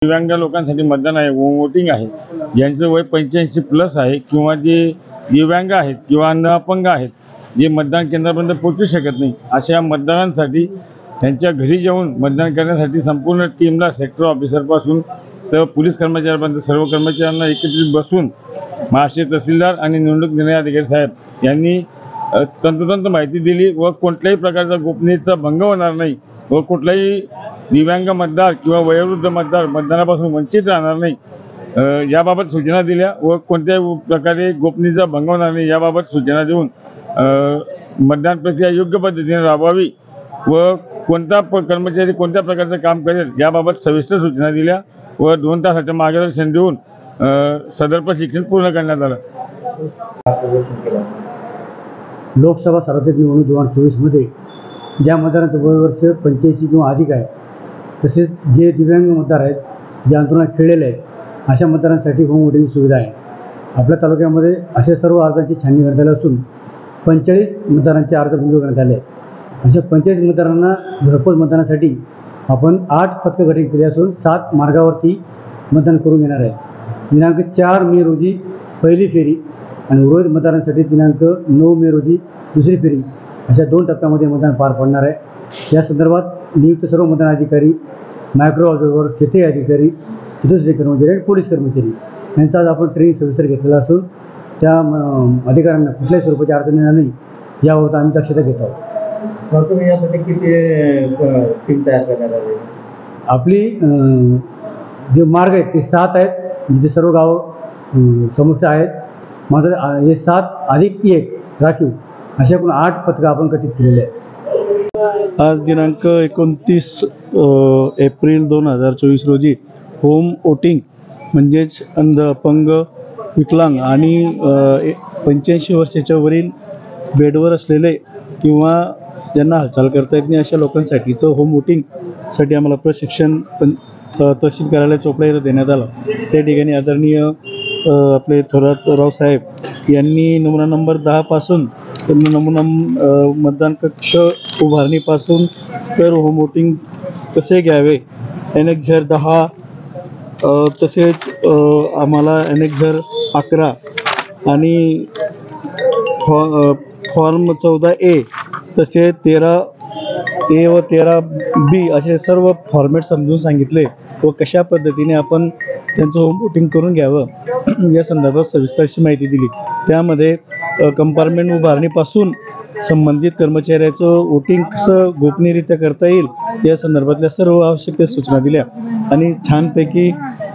दिव्यांग लोकांसाठी मतदान आहे, वोटिंग आहे। ज्यांचं वय 85+ आहे किंवा जे दिव्यांग आहेत किंवा अपंग आहेत, जे मतदान केंद्रापर्यंत पोहोचू शकत नाही, अशा मतदारांसाठी त्यांच्या घरी जाऊन मतदान करण्यासाठी संपूर्ण टीमला सेक्टर ऑफिसरपासून तर पोलीस कर्मचाऱ्यांपर्यंत सर्व कर्मचाऱ्यांना एकत्रित बसून महाराष्ट्र तहसीलदार आणि निवडणूक निर्णय अधिकारी साहेब यांनी तंतोतंत माहिती दिली व कोणत्याही प्रकारचा गोपनीयतेचा भंग होणार नाही व कुठलाही दिव्यांग मतदार किंवा वयोवृद्ध मतदार मतदानापासून वंचित राहणार नाही याबाबत सूचना दिल्या व कोणत्याही प्रकारे गोपनीयतेचा भंग होणार नाही याबाबत सूचना देऊन मतदान प्रक्रिया योग्य पद्धतीने राबवावी व कोणता कर्मचारी कोणत्या प्रकारचं काम करेल याबाबत सविस्तर सूचना दिल्या व 2 तासाचं मार्गदर्शन देऊन सदर प्रशिक्षण पूर्ण करण्यात आलं। लोकसभा सार्वत्रिक निवडणूक 2024 मध्ये ज्या मतदारांचं वयवर्ष 85 किंवा अधिक आहे, तसेच जे दिव्यांग मतदार आहेत, जे अंतरुणात खेळलेले आहेत, अशा मतदारांसाठी होम वोटिंगची सुविधा आहे। आपल्या तालुक्यामध्ये अशा सर्व अर्जांची छाननी करण्यात आली असून 45 मतदारांचे अर्ज मंजूर करण्यात आले आहेत। अशा 45 मतदारांना घरपोच मतदानासाठी आपण 8 पथकं गठीत केली असून 7 मार्गावरती मतदान करून घेणार आहे। दिनांक 4 मे रोजी पहिली फेरी आणि उर्वरित मतदारांसाठी दिनांक 9 मे रोजी दुसरी फेरी अशा 2 टप्प्यामध्ये मतदान पार पडणार आहे। या संदर्भात नियुक्त सर्व मतदान अधिकारी, मायक्रो ऑब्झर्व्हर, क्षेत्रीय अधिकारी, चतुर्थ कर्मचारी आणि पोलीस कर्मचारी यांचा आज आपण ट्रेनिंग सविस्तर घेतलेला असून त्या अधिकाऱ्यांना कुठल्याही स्वरूपाची अडचण येणार नाही याबाबत आम्ही दक्षता घेत आहोत। यासाठी किती टीम तयार करण्यात आली? आपली जे मार्ग आहेत ते 7 आहेत, जिथे सर्व गाव समस्या आहेत। मात्र हे 7 अधिक 1 राखीव अशा एकूण 8 पथकं आपण गठीत केलेले आहेत। आज दिनांक 29 एप्रिल 2024 रोजी होम वोटिंग म्हणजेच अंध, अपंग, विकलांग आणि 85 वर्षाच्या वरील बेडवर असलेले किंवा ज्यांना हालचाल करता येत नाही अशा लोकांसाठीचं होम वोटिंगसाठी आम्हाला प्रशिक्षण तहसील कार्यालय चोपडा इथं देण्यात आलं। त्या ठिकाणी आदरणीय आपले थोरात रावसाहेब यांनी नमुना नंबर 10 पासून नमुना मतदान कक्ष उभारणीपासून तर होम वोटिंग कसे घ्यावे, NX 10 तसेच आम्हाला NX 11 आणि फॉर्म 14A तसेच 13A व 13B असे सर्व फॉर्मॅट समजून सांगितले व कशा पद्धतीने आपण त्यांचं होम वोटिंग करून घ्यावं या संदर्भात सविस्तर अशी माहिती दिली। त्यामध्ये कंपार्टमेंट उभारणीपासून संबंधित कर्मचाऱ्याचं वोटिंग कसं गोपनीयरित्या करता येईल या संदर्भातल्या सर्व आवश्यक त्या सूचना दिल्या आणि छानपैकी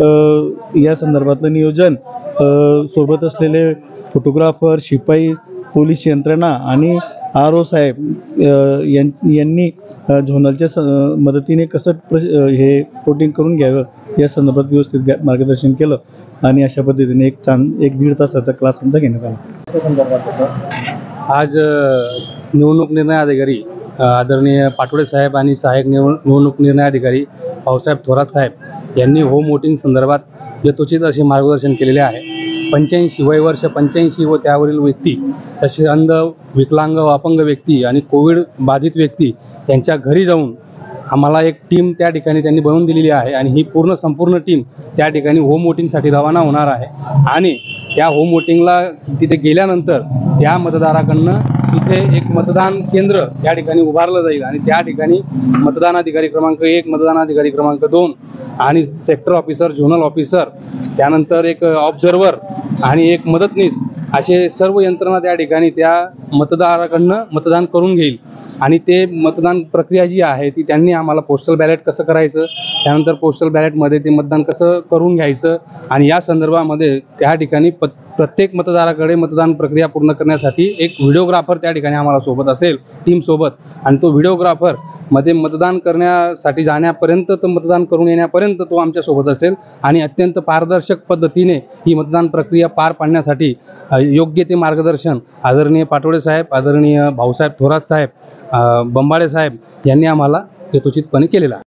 या संदर्भातलं नियोजन सोबत असलेले फोटोग्राफर, शिपाई, पोलीस यंत्रणा आणि RO साहेब यांनी झोनलच्या मदतीने कसं हे वोटिंग करून घ्यावं या संदर्भात व्यवस्थित मार्गदर्शन केलं आणि अशा पद्धतीने एक 1-1.5 तासाचा क्लास आमचा घेण्यात आला। आज निवडणूक निर्णय अधिकारी आदरणीय पाटोळे साहेब आणि सहाय्यक निवडणूक निर्णय अधिकारी भाऊसाहेब थोरात साहेब यांनी होम वोटिंग संदर्भात यथोचित असे मार्गदर्शन केलेले आहे। 85 वयवर्ष 85 व त्यावरील व्यक्ती, तसे अंध, विकलांग व अपंग व्यक्ती आणि कोविड बाधित व्यक्ती यांच्या घरी जाऊन आम्हाला एक टीम त्या ठिकाणी त्यांनी बनवून दिलेली आहे आणि ही संपूर्ण टीम त्या ठिकाणी होम वोटिंगसाठी रवाना होणार आहे आणि त्या होम वोटिंगला तिथे गेल्यानंतर त्या मतदाराकडनं तिथे एक मतदान केंद्र त्या ठिकाणी उभारलं जाईल आणि त्या ठिकाणी मतदानाधिकारी क्रमांक 1, मतदानाधिकारी क्रमांक 2 आणि सेक्टर ऑफिसर, झोनल ऑफिसर, त्यानंतर एक ऑब्झर्वर आणि एक मदतनीस असे सर्व यंत्रणा त्या ठिकाणी त्या मतदाराकडनं मतदान करून घेईल आणि ते मतदान प्रक्रिया जी आहे ती त्यांनी आम्हाला पोस्टल बॅलेट कसं करायचं, त्यानंतर पोस्टल बॅलेटमध्ये ते मतदान कसं करून घ्यायचं आणि या संदर्भामध्ये त्या ठिकाणी प्रत्येक मतदाराकडे मतदान प्रक्रिया पूर्ण करण्यासाठी एक व्हिडिओग्राफर त्या ठिकाणी आम्हाला सोबत असेल टीमसोबत आणि तो व्हिडिओग्राफर मध्ये मतदान करण्यासाठी जाण्यापर्यंत तर मतदान करून येण्यापर्यंत तो आमच्यासोबत असेल आणि अत्यंत पारदर्शक पद्धतीने ही मतदान प्रक्रिया पार पाडण्यासाठी योग्य ते मार्गदर्शन आदरणीय पाटोळे साहेब, आदरणीय भाऊसाहेब थोरात साहेब, बंबाळे साहेब यांनी आम्हाला यथोचितपणे केलेला आहे।